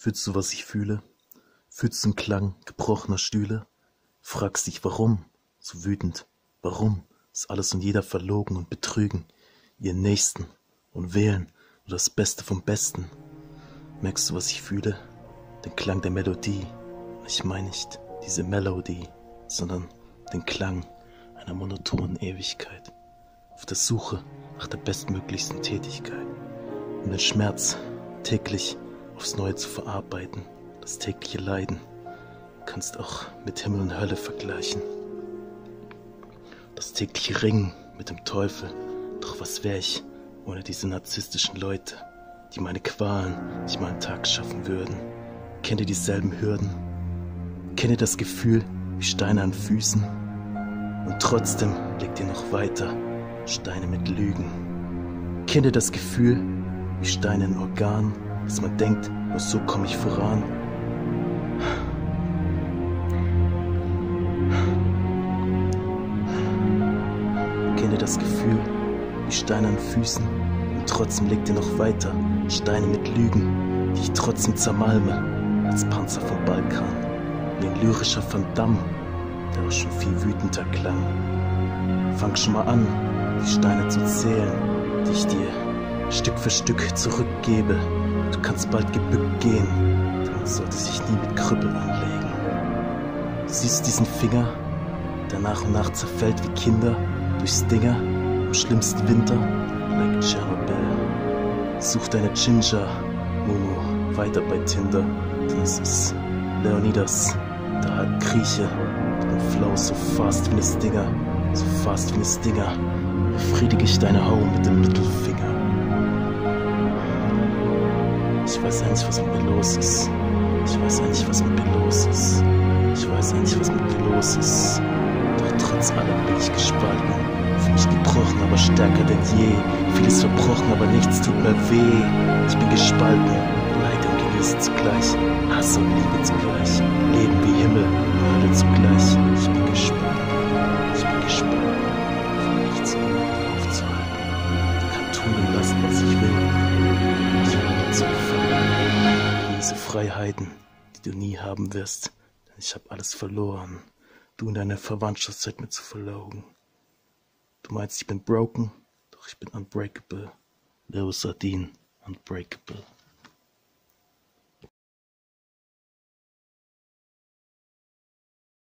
Fühlst du, was ich fühle? Fühlst du den Klang gebrochener Stühle? Fragst dich, warum? So wütend. Warum ist alles und jeder verlogen und betrügen ihren Nächsten und wählen nur das Beste vom Besten? Merkst du, was ich fühle? Den Klang der Melodie. Ich meine nicht diese Melodie, sondern den Klang einer monotonen Ewigkeit. Auf der Suche nach der bestmöglichsten Tätigkeit, um den Schmerz täglich aufs Neue zu verarbeiten. Das tägliche Leiden kannst auch mit Himmel und Hölle vergleichen. Das tägliche Ringen mit dem Teufel. Doch was wär ich ohne diese narzisstischen Leute, die meine Qualen nicht mal einen Tag schaffen würden? Kennt ihr dieselben Hürden? Kennt ihr das Gefühl wie Steine an Füßen? Und trotzdem legt ihr noch weiter Steine mit Lügen. Kennt ihr das Gefühl wie Steine in Organen, dass man denkt, nur so komme ich voran? Kennt ihr das Gefühl wie Steine an Füßen? Und trotzdem legt ihr noch weiter Steine mit Lügen, die ich trotzdem zermalme als Panzer vom Balkan. Wie ein lyrischer Van Damme, der auch schon viel wütender klang. Fang schon mal an, die Steine zu zählen, die ich dir Stück für Stück zurückgebe. Du kannst bald gebückt gehen, denn man sollte sich nie mit Krüppeln anlegen. Du siehst diesen Finger, der nach und nach zerfällt wie Kinder durchs Dinger im schlimmsten Winter, like Tschernobyl. Such deine Ginger, Momo, weiter bei Tinder, denn es ist Leonidas, der Halbgrieche, der Flow so fast wie ne Stinger, so fast wie ne Stinger, befriedige ich deine Haue mit dem Mittelfinger. Ich weiß ja nicht, was mit mir los ist. Ich weiß ja nicht, was mit mir los ist. Ich weiß ja nicht, was mit mir los ist. Doch trotz allem bin ich gespalten. Fühl mich gebrochen, aber stärker denn je. Vieles verbrochen, aber nichts tut mir weh. Ich bin gespalten, Leid und Genießen zugleich. Hass und Liebe zugleich. Leben wie Himmel und Hölle zugleich. Ich bin gespalten. Ich bin gespalten. Von nichts und niemanden aufzuhalten. Kann tun und lassen, was ich will. Ich will mir zu gefallen. Diese Freiheiten, die du nie haben wirst. Denn ich hab alles verloren. Du und deine Verwandtschaft seid mir zu verlogen. Du meinst, ich bin broken, doch ich bin unbreakable. Leo Sardine, unbreakable.